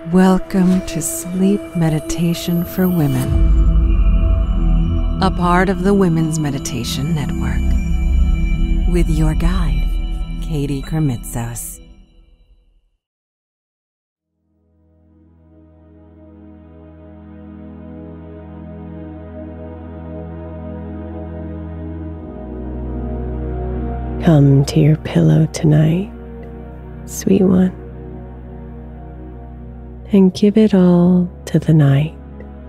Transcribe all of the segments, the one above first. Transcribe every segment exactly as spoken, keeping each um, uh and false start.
Welcome to Sleep Meditation for Women, a part of the Women's Meditation Network, with your guide, Katie Kremitzos. Come to your pillow tonight, sweet one, and give it all to the night.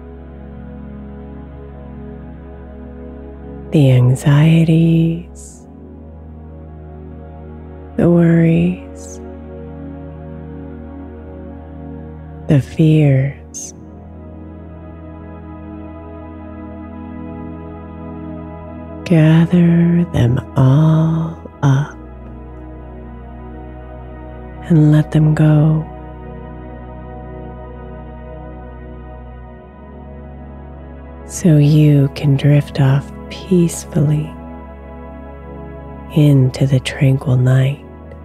The anxieties, the worries, the fears, gather them all up and let them go. So you can drift off peacefully into the tranquil night.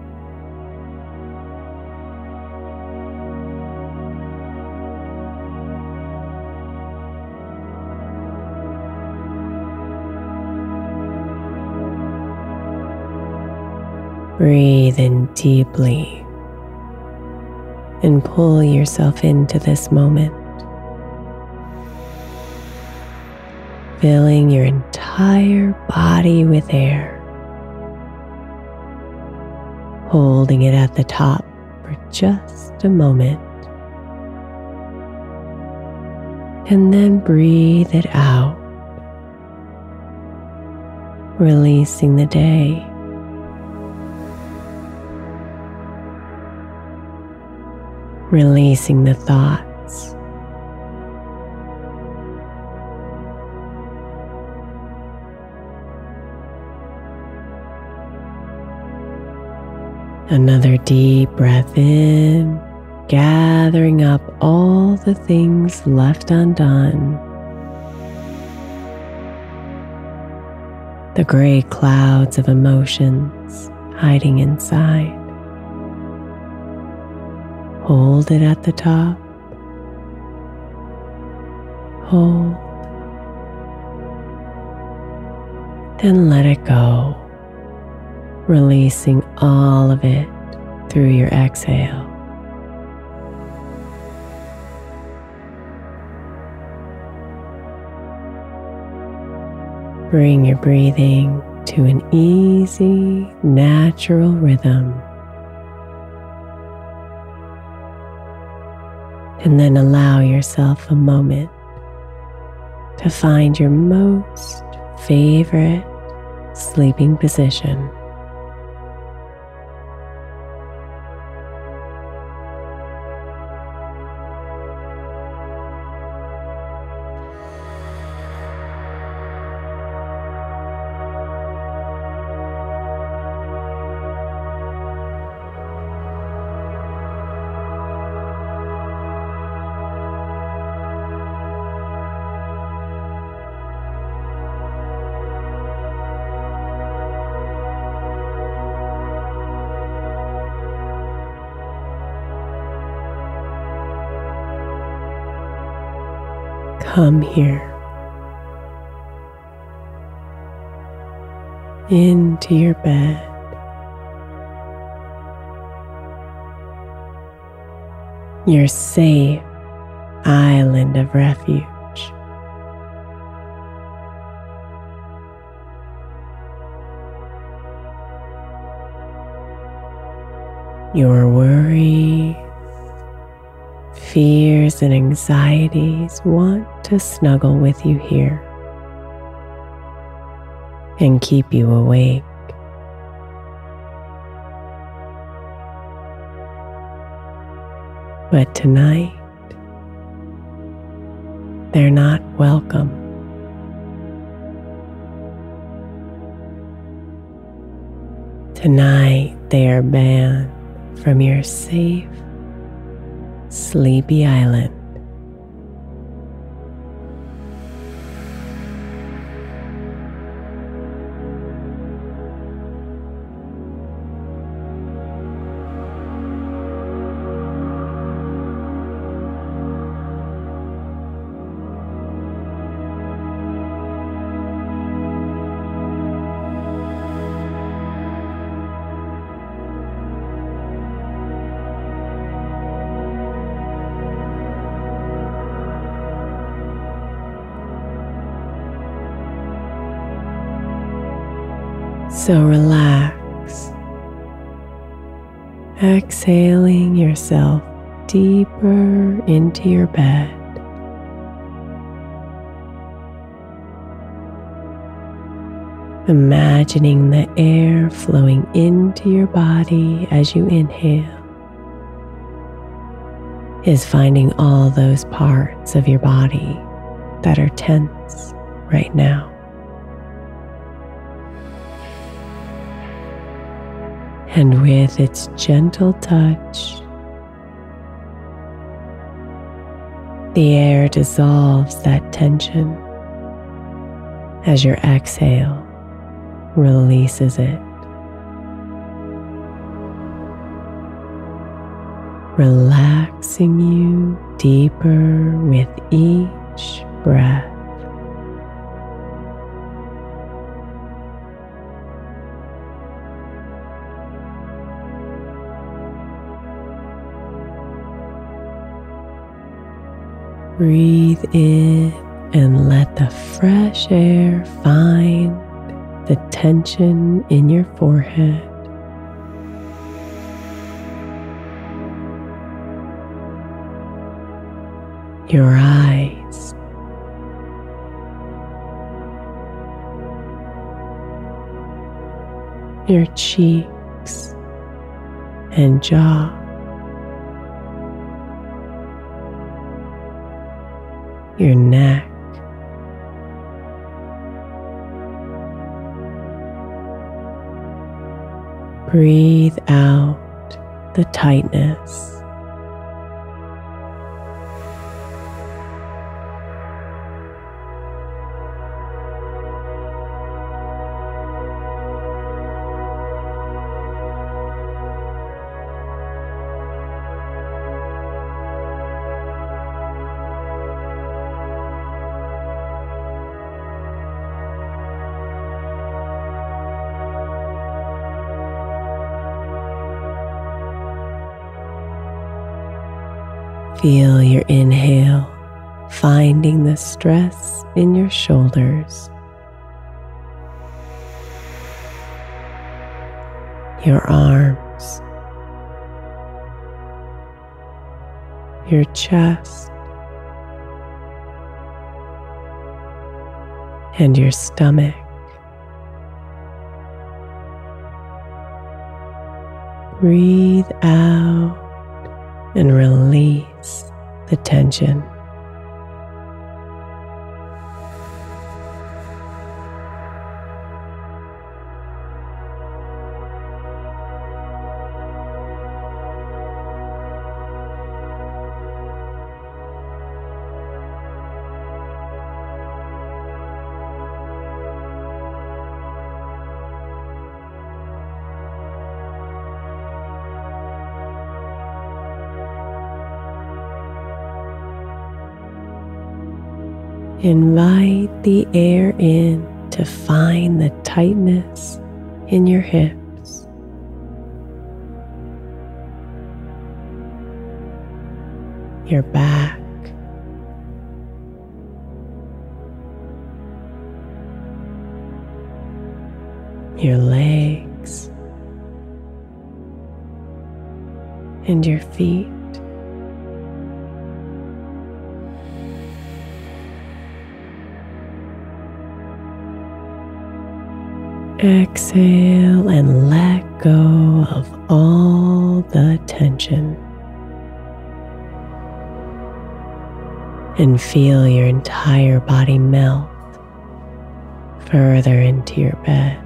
Breathe in deeply and pull yourself into this moment, filling your entire body with air, holding it at the top for just a moment, and then breathe it out, releasing the day. Releasing the thoughts, another deep breath in, gathering up all the things left undone, the gray clouds of emotions hiding inside. Hold it at the top. Hold. Then let it go, releasing all of it through your exhale. Bring your breathing to an easy, natural rhythm. And then allow yourself a moment to find your most favorite sleeping position. Come here into your bed. Your safe island of refuge. Your worries, fears, and anxieties want to snuggle with you here and keep you awake. But tonight, they're not welcome. Tonight, they are banned from your safe, sleepy island. So relax, exhaling yourself deeper into your bed. Imagining the air flowing into your body as you inhale is finding all those parts of your body that are tense right now. And with its gentle touch, the air dissolves that tension as your exhale releases it. Relaxing you deeper with each breath. Breathe in and let the fresh air find the tension in your forehead. Your eyes, your cheeks and jaw, your neck, breathe out the tightness. Feel your inhale finding the stress in your shoulders, your arms, your chest, and your stomach. Breathe out and release the tension. Invite the air in to find the tightness in your hips. Your back, your legs, and your feet. Exhale and let go of all the tension. And feel your entire body melt further into your bed.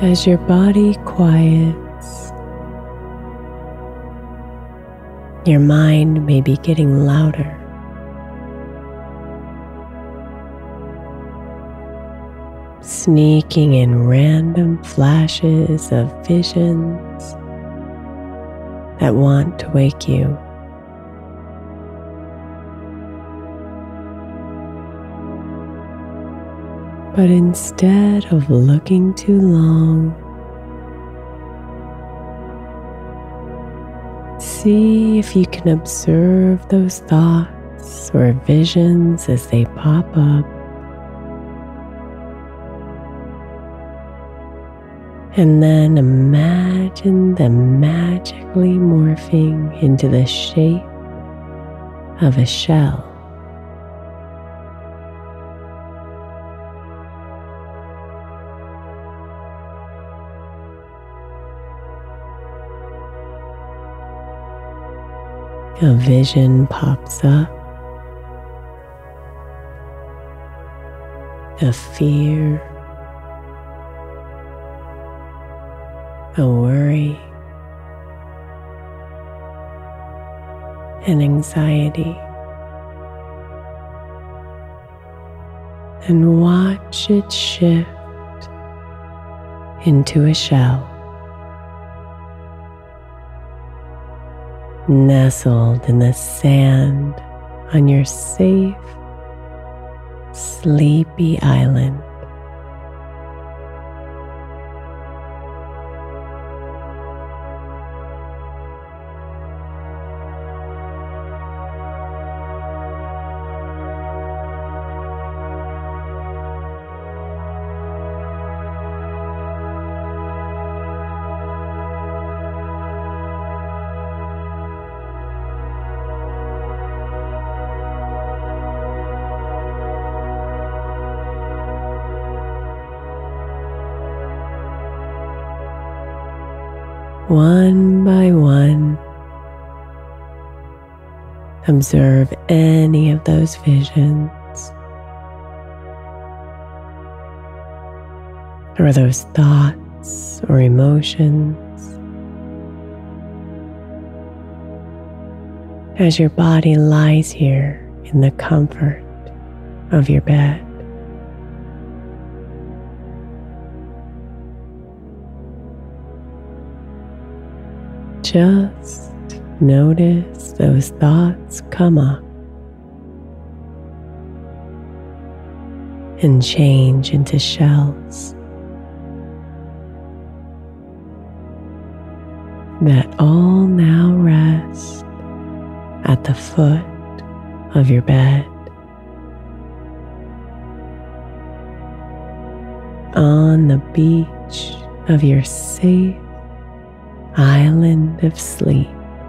As your body quiets, your mind may be getting louder. Sneaking in random flashes of visions that want to wake you. But instead of looking too long, see if you can observe those thoughts or visions as they pop up. And then imagine them magically morphing into the shape of a shell. A vision pops up of fear, a worry, and anxiety, and watch it shift into a shell, nestled in the sand on your safe, sleepy island. One by one, observe any of those visions or those thoughts or emotions as your body lies here in the comfort of your bed. Just notice those thoughts come up and change into shells that all now rest at the foot of your bed, on the beach of your safe island of sleep.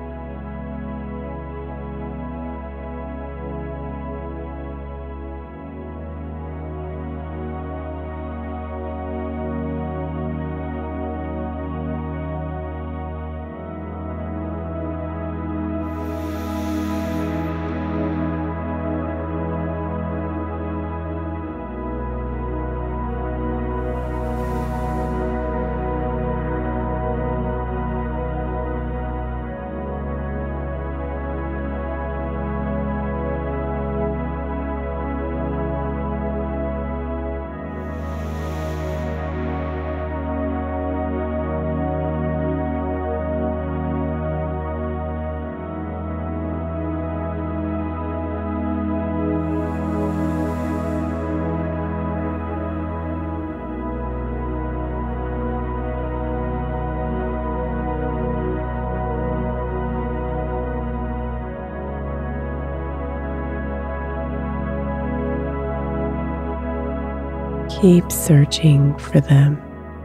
Keep searching for them.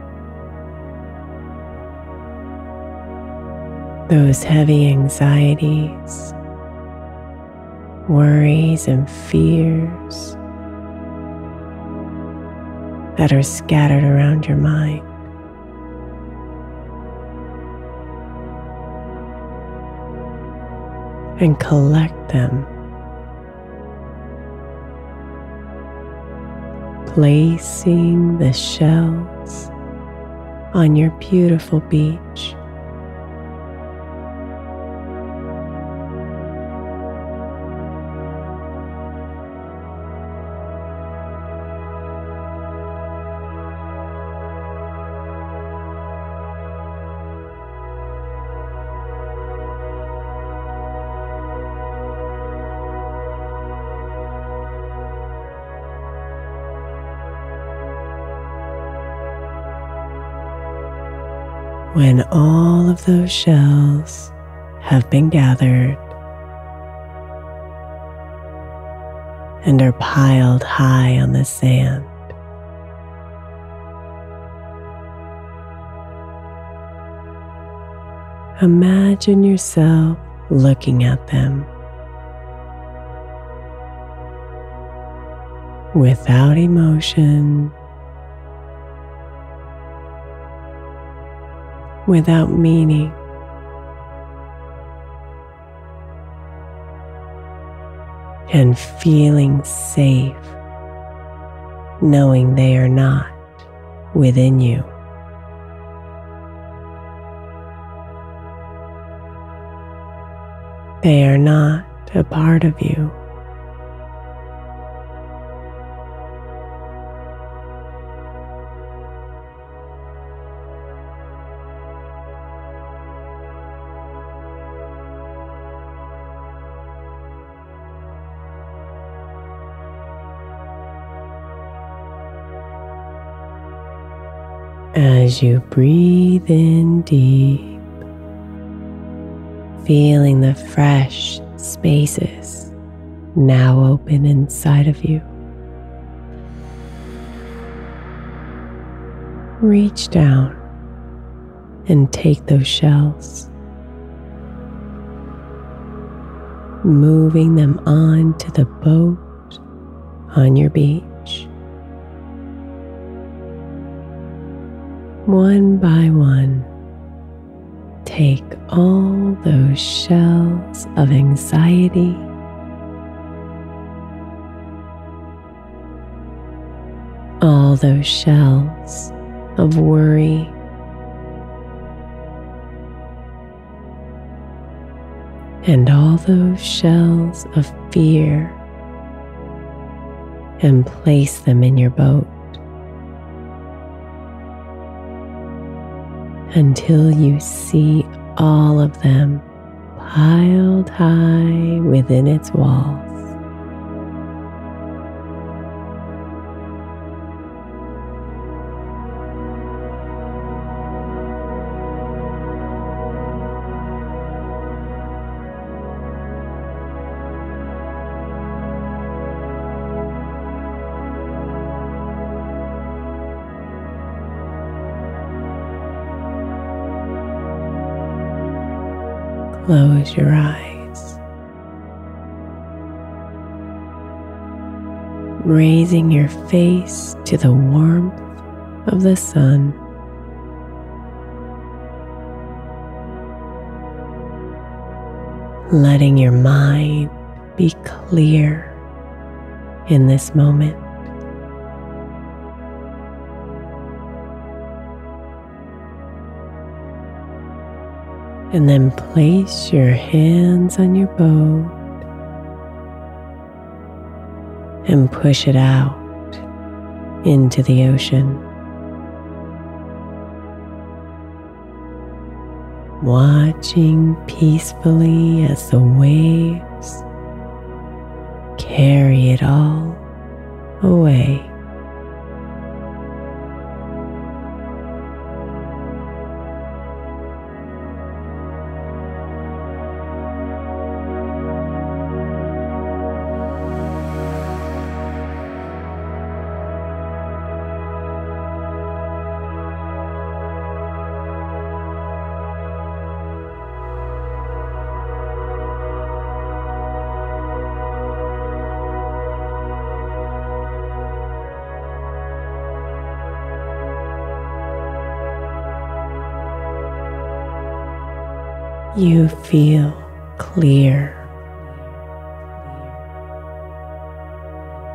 Those heavy anxieties, worries, and fears that are scattered around your mind. And collect them. Placing the shells on your beautiful beach. When all of those shells have been gathered and are piled high on the sand, imagine yourself looking at them without emotion, without meaning, and feeling safe, knowing they are not within you. They are not a part of you. As you breathe in deep, feeling the fresh spaces now open inside of you, reach down and take those shells, moving them onto the boat on your beach. One by one, take all those shells of anxiety, all those shells of worry, and all those shells of fear, and place them in your boat until you see all of them piled high within its walls. Close your eyes, raising your face to the warmth of the sun. Letting your mind be clear in this moment. And then place your hands on your boat and push it out into the ocean. Watching peacefully as the waves carry it all away. You feel clear,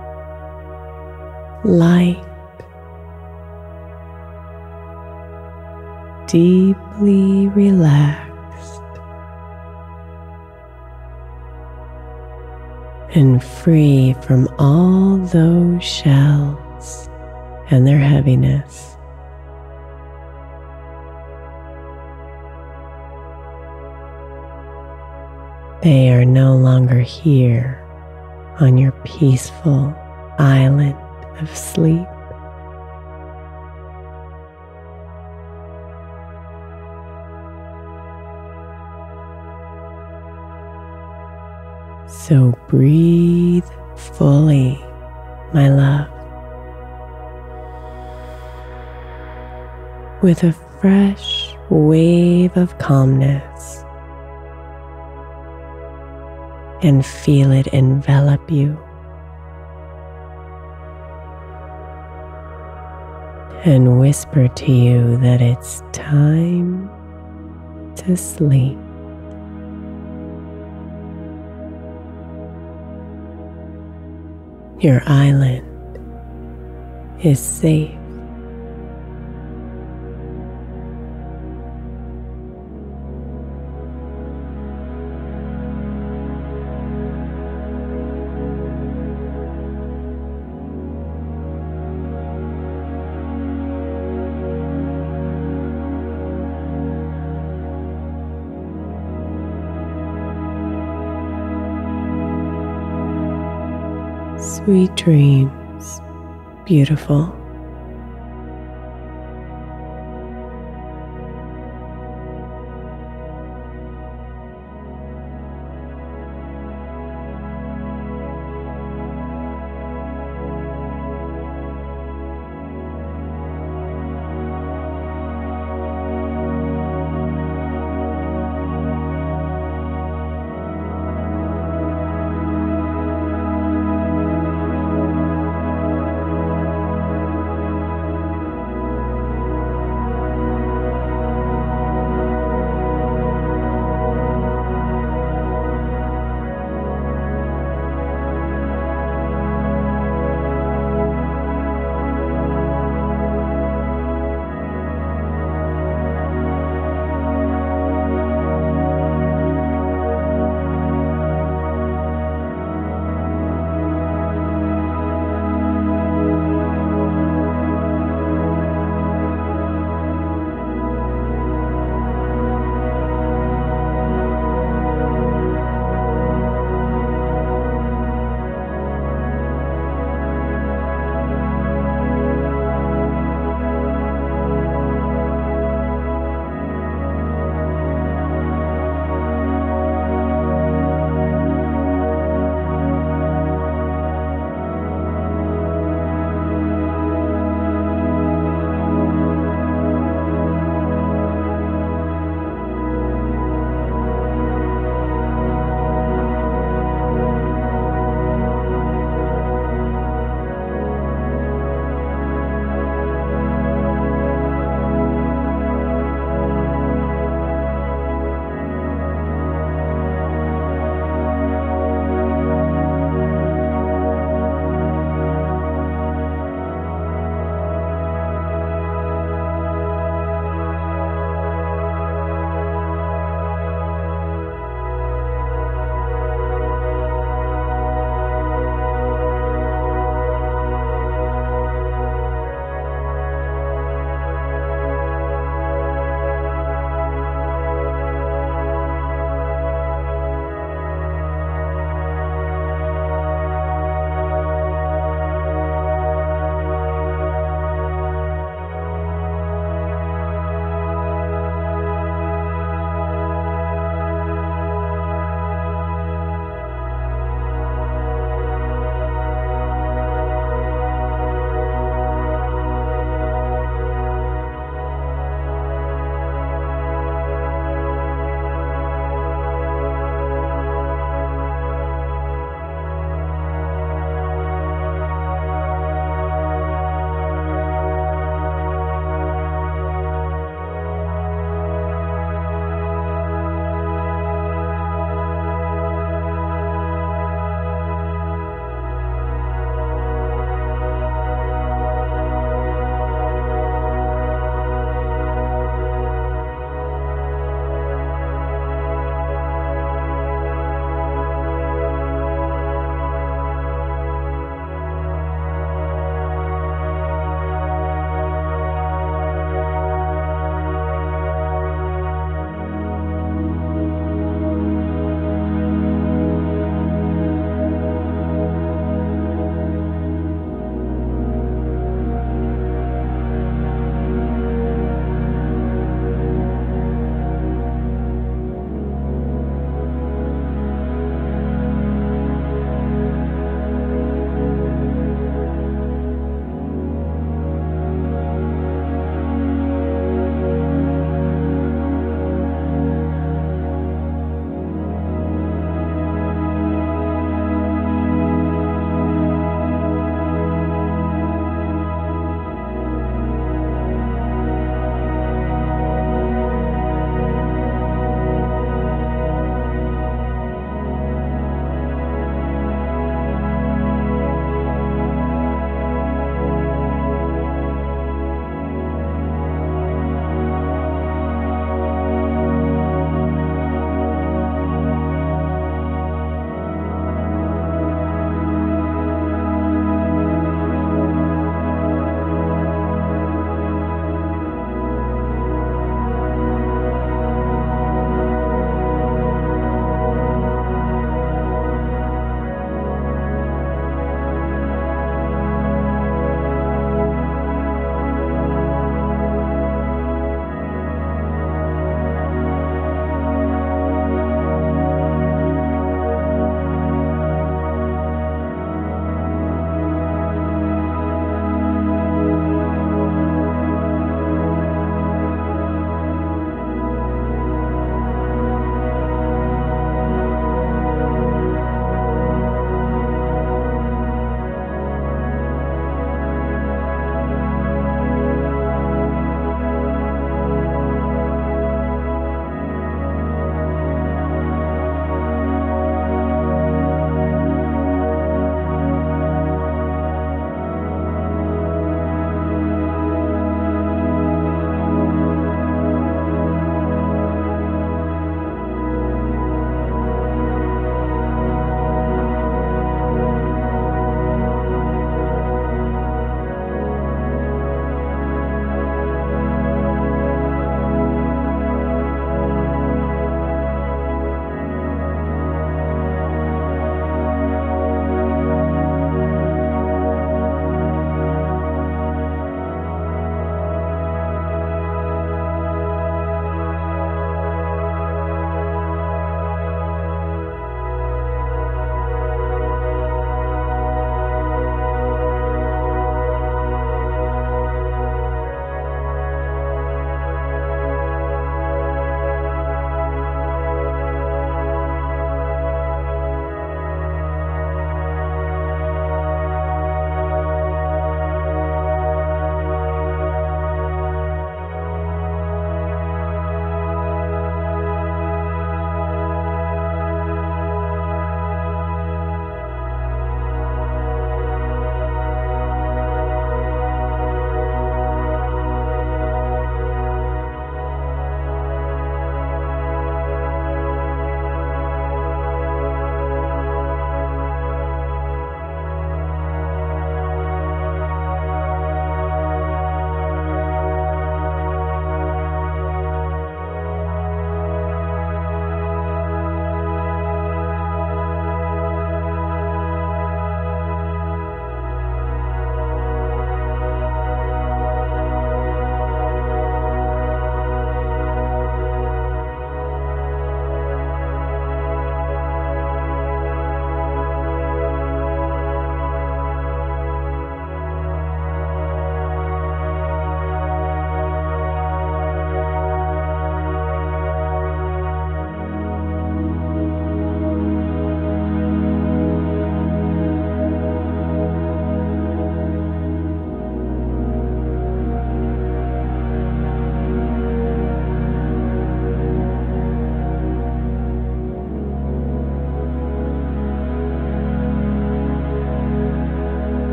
light, deeply relaxed and free from all those shells and their heaviness. They are no longer here on your peaceful island of sleep. So breathe fully, my love, with a fresh wave of calmness, and feel it envelop you. And whisper to you that it's time to sleep. Your island is safe. Sweet dreams, beautiful.